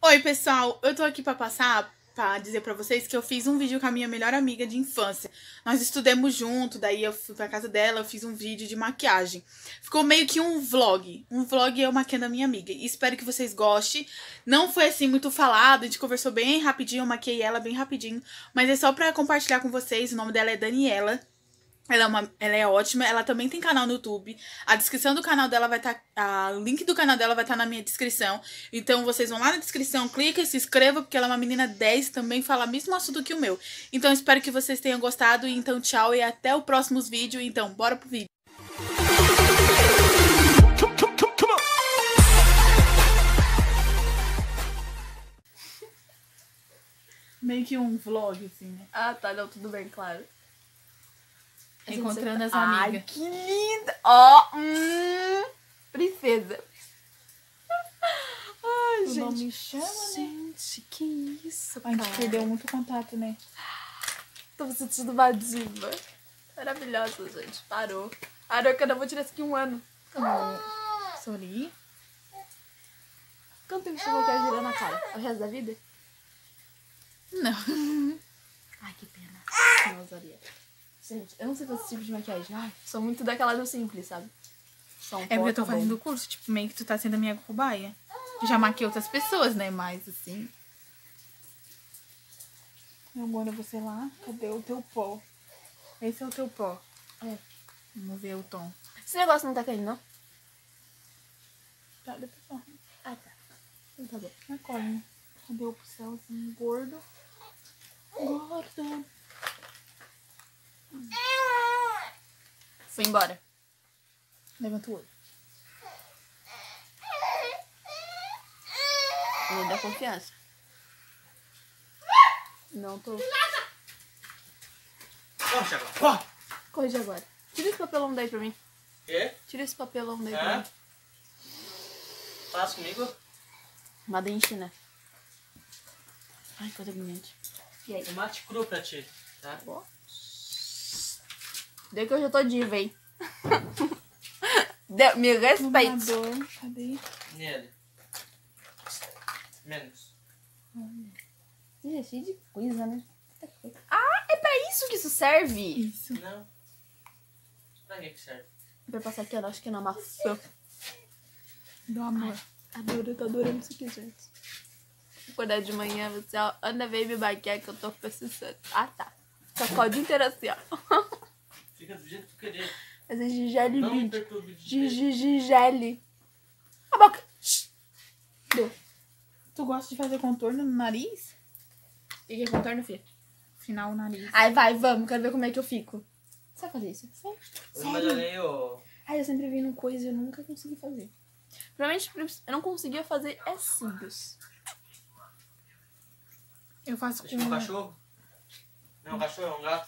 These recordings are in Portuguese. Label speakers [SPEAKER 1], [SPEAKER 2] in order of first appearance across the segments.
[SPEAKER 1] Oi, pessoal, eu tô aqui pra dizer pra vocês que eu fiz um vídeo com a minha melhor amiga de infância. Nós estudamos junto, daí eu fui pra casa dela, eu fiz um vídeo de maquiagem. Ficou meio que um vlog. Um vlog eu maquiando a minha amiga. E espero que vocês gostem. Não foi assim muito falado, a gente conversou bem rapidinho, eu maquiei ela bem rapidinho. Mas é só pra compartilhar com vocês, o nome dela é Daniela. Ela é ótima, ela também tem canal no YouTube. A descrição do canal dela vai estar. O link do canal dela vai estar na minha descrição. Então vocês vão lá na descrição, clica e se inscreva, porque ela é uma menina 10 também fala o mesmo assunto que o meu. Então espero que vocês tenham gostado. Então, tchau e até o próximo vídeo. Então, bora pro vídeo. Meio que um vlog, assim, né?
[SPEAKER 2] Ah, tá, não, tudo bem, claro.
[SPEAKER 1] Encontrando as amigas.
[SPEAKER 2] Ai, que linda! Ó, princesa. Ai, gente.
[SPEAKER 1] Não me chama, né?
[SPEAKER 2] Gente, que isso,
[SPEAKER 1] A gente perdeu muito contato, né?
[SPEAKER 2] Tô me sentindo uma diva. Maravilhosa, gente. Parou. Parou que eu não vou tirar isso aqui um ano.
[SPEAKER 1] Sorri.
[SPEAKER 2] Quanto tempo você vai querer girar na cara? O resto da vida?
[SPEAKER 1] Não.
[SPEAKER 2] Ai, que pena. Não usaria. Gente, eu não sei fazer esse tipo de maquiagem. Ai, sou muito daquela do simples, sabe? Só um
[SPEAKER 1] É porque eu tô
[SPEAKER 2] tá
[SPEAKER 1] fazendo
[SPEAKER 2] bom.
[SPEAKER 1] o curso, tipo, meio que tu tá sendo a minha cobaia. Eu já maquiei outras pessoas, né? Mas, assim... Agora você lá, cadê o teu pó? Esse é o teu pó.
[SPEAKER 2] É.
[SPEAKER 1] Vamos ver o tom.
[SPEAKER 2] Esse negócio não tá caindo, não?
[SPEAKER 1] Tá, depois só.
[SPEAKER 2] Ah, tá. Então tá bom.
[SPEAKER 1] Na cola, né? Cadê o pincelzinho gordo? Gordo.
[SPEAKER 2] Fui embora.
[SPEAKER 1] Levanta o olho.
[SPEAKER 2] Me dá confiança. Não tô.
[SPEAKER 3] Vamos, Thiago. Corre!
[SPEAKER 2] Corrige agora. Tira esse papelão daí pra mim.
[SPEAKER 3] Quê?
[SPEAKER 2] Tira esse papelão daí pra mim.
[SPEAKER 3] Faz comigo?
[SPEAKER 2] Mada em China. Ai, coisa agoniante. E aí?
[SPEAKER 3] Tomate cru pra ti, tá?
[SPEAKER 2] Deu que eu já tô diva, hein? Deu, me respeita.
[SPEAKER 1] Iluminador. Cadê?
[SPEAKER 3] Nele. Menos.
[SPEAKER 2] Ih, é cheio de coisa, né? Ah, é pra isso que isso serve?
[SPEAKER 1] Isso.
[SPEAKER 3] Não. Pra que serve?
[SPEAKER 2] Vai passar aqui, eu acho que na maçã.
[SPEAKER 1] Do amor.
[SPEAKER 2] Adoro, tô adorando isso aqui, gente. Acordar de manhã, você ó, anda ver me maquiar que eu tô precisando. Ah, tá. Sacode o dia inteiro assim, ó.
[SPEAKER 3] Fica do jeito que tu querer.
[SPEAKER 2] Mas é Gigele
[SPEAKER 3] Não me
[SPEAKER 2] vídeo.
[SPEAKER 3] perturbe de jeito.
[SPEAKER 2] Gigele. A boca. Deu.
[SPEAKER 1] Tu gosta de fazer contorno no nariz?
[SPEAKER 2] E que contorno, filha?
[SPEAKER 1] Final o nariz.
[SPEAKER 2] Ai, vai, vamos. Quero ver como é que eu fico. Sabe fazer isso? Sério?
[SPEAKER 3] Eu imaginei o...
[SPEAKER 2] Ai, eu sempre vi numa coisa e eu nunca consegui fazer. Provavelmente eu não conseguia fazer cílios.
[SPEAKER 1] Eu faço
[SPEAKER 3] Deixa um cachorro. Não é um cachorro, é um gato.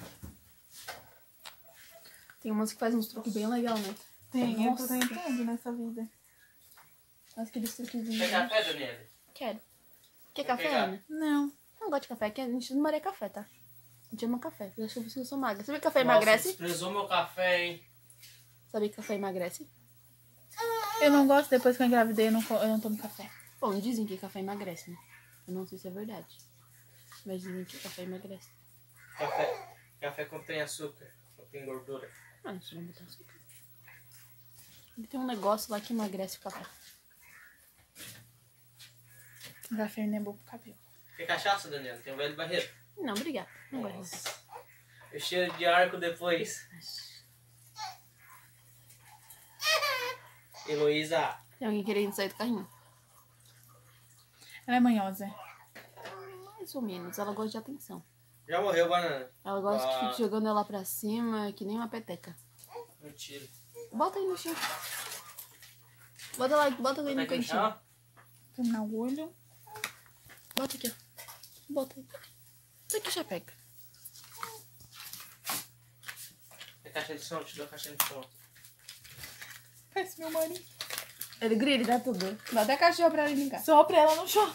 [SPEAKER 2] Tem umas que fazem uns truques bem legal, né?
[SPEAKER 1] Tem, eu tô
[SPEAKER 2] Nossa.
[SPEAKER 1] tentando nessa vida.
[SPEAKER 2] Mas aqueles truquezinhos.
[SPEAKER 3] Quer café, Daniela?
[SPEAKER 2] Quero. Quer
[SPEAKER 3] Vou
[SPEAKER 2] café,
[SPEAKER 3] pegar.
[SPEAKER 2] Ana?
[SPEAKER 1] Não.
[SPEAKER 2] Eu não gosto de café, que a gente não maria café, tá? A gente ama café. Eu acho que eu sou magra. Sabia que café
[SPEAKER 3] Nossa,
[SPEAKER 2] emagrece?
[SPEAKER 3] desprezou meu café, hein?
[SPEAKER 2] Sabia que café emagrece?
[SPEAKER 1] Eu não gosto, depois que eu engravidei, eu não tomo café.
[SPEAKER 2] Bom, dizem que café emagrece, né? Eu não sei se é verdade. Mas dizem que café emagrece.
[SPEAKER 3] Café contém açúcar, contém gordura.
[SPEAKER 2] Ah, isso não botar açúcar. Tem um negócio lá que emagrece o café.
[SPEAKER 1] Café não é bom pro cabelo.
[SPEAKER 3] Quer cachaça, Daniela? Tem um velho barreiro.
[SPEAKER 2] Não, obrigada. Não gosto disso.
[SPEAKER 3] Nossa. O cheiro de arco depois. Heloísa.
[SPEAKER 2] Tem alguém querendo sair do carrinho?
[SPEAKER 1] Ela é manhosa.
[SPEAKER 2] Mais ou menos. Ela gosta de atenção.
[SPEAKER 3] Já morreu, banana?
[SPEAKER 2] Ela gosta que fique jogando ela pra cima, que nem uma peteca.
[SPEAKER 3] Mentira.
[SPEAKER 2] Bota aí no chão. Bota lá, bota aí no
[SPEAKER 3] Tá aqui no
[SPEAKER 2] cantinho.
[SPEAKER 3] chão?
[SPEAKER 1] Terminar o olho.
[SPEAKER 2] Bota aqui, ó. Bota aí. Isso aqui já pega.
[SPEAKER 3] É caixa de som? Te dou a caixa de som.
[SPEAKER 1] Parece meu marido.
[SPEAKER 2] Ele grita, dá tudo. Dá até cachorro pra ele brincar.
[SPEAKER 1] Sopra ela no chão.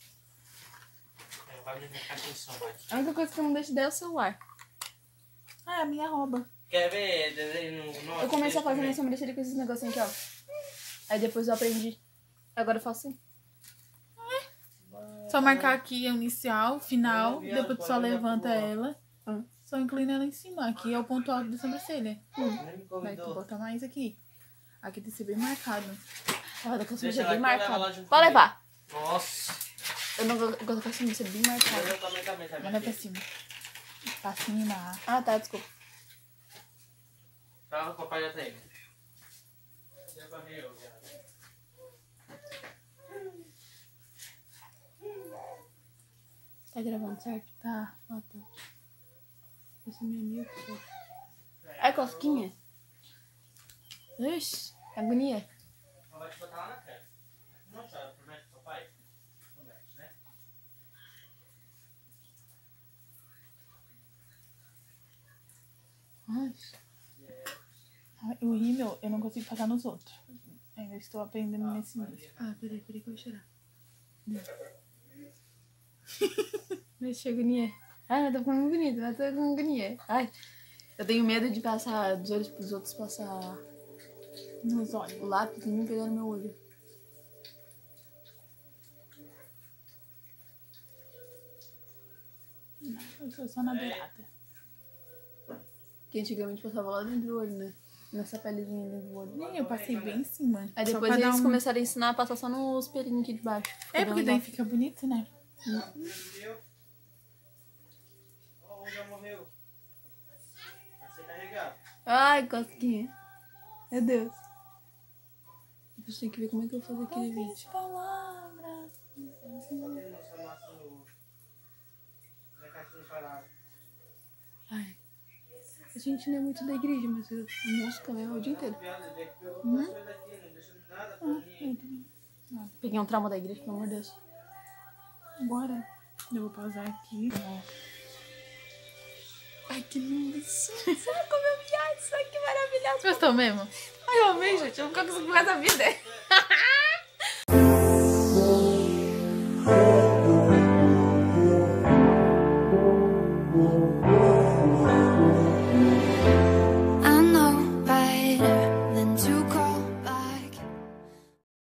[SPEAKER 3] Vai me ver caixa de som, vai.
[SPEAKER 2] A única coisa que eu não deixo dela é o celular.
[SPEAKER 1] Ah, é a minha roupa.
[SPEAKER 3] Quer ver desenho no
[SPEAKER 2] Eu comecei a fazer minha sobrancelha com esses negocinhos aqui, ó. Aí depois eu aprendi. Agora eu faço assim.
[SPEAKER 1] Só marcar aqui a inicial, final, depois tu só levanta ela. Só inclina ela em cima. Aqui é o ponto alto da sobrancelha.
[SPEAKER 3] Nem me
[SPEAKER 1] Vai tu
[SPEAKER 3] convidou.
[SPEAKER 1] botar mais aqui. Aqui tem que ser bem marcado.
[SPEAKER 2] Olha, com a
[SPEAKER 3] Deixa
[SPEAKER 2] sobrancelha
[SPEAKER 3] ela
[SPEAKER 2] bem
[SPEAKER 3] aqui, leva lá
[SPEAKER 2] marcada.
[SPEAKER 3] junto
[SPEAKER 2] Pode
[SPEAKER 3] comigo.
[SPEAKER 2] levar.
[SPEAKER 3] Nossa.
[SPEAKER 2] Eu não gosto com a sobrancelha bem marcada.
[SPEAKER 3] Eu também.
[SPEAKER 1] Manda pra cima. Pra cima.
[SPEAKER 2] Ah, tá, desculpa.
[SPEAKER 3] Tá, o papai já tá aí. Já correu, já.
[SPEAKER 2] Tá gravando, certo?
[SPEAKER 1] Tá.
[SPEAKER 2] Ah, tá. Esse é meu amigo. É cosquinha? Ixi, agonia.
[SPEAKER 3] Ela vai te botar lá na cara. Não chora, promete pro papai? Promete, né?
[SPEAKER 2] Ai,
[SPEAKER 1] O rímel eu não consigo passar nos outros. Ainda estou aprendendo nesse nível.
[SPEAKER 2] peraí que eu vou chorar. Mexe, agonia. Ai, tá ficando bonito, mas tô com agonia. Ai, eu tenho medo de passar dos olhos pros outros, passar
[SPEAKER 1] Nos olhos.
[SPEAKER 2] o lápis e nem pegar no meu olho.
[SPEAKER 1] Eu sou só na beirada.
[SPEAKER 2] Que antigamente passava lá dentro do olho, né? Nessa pelezinha dentro do olho.
[SPEAKER 1] Nem eu passei bem em cima.
[SPEAKER 2] Aí
[SPEAKER 1] Só
[SPEAKER 2] depois
[SPEAKER 1] pra dar
[SPEAKER 2] eles
[SPEAKER 1] um-
[SPEAKER 2] começaram a ensinar a passar só nos pelinhos aqui de baixo.
[SPEAKER 1] É, porque daí fica bonito, né?
[SPEAKER 3] Entendeu? Ó, um já morreu. Vai ser carregado.
[SPEAKER 2] Ai, cosquinha. Meu Deus. Depois tem que ver como é que eu vou fazer aquele vídeo.
[SPEAKER 1] Palavras.
[SPEAKER 3] Tem nossa massa no... Na caixinha de palavras.
[SPEAKER 2] Ai. A gente não é muito da igreja, mas eu mosca mesmo o dia inteiro.
[SPEAKER 3] Piada, ele pegou duas coisas daqui, não deixa nada pra mim.
[SPEAKER 2] Peguei um trauma da igreja, pelo amor de Deus.
[SPEAKER 1] Bora. Eu vou pausar aqui.
[SPEAKER 2] Ai, que lindo. Será como eu vi? Ai, isso aqui maravilhoso.
[SPEAKER 1] Gostou mesmo?
[SPEAKER 2] Ai, eu amei, gente. Eu não consigo mais a vida.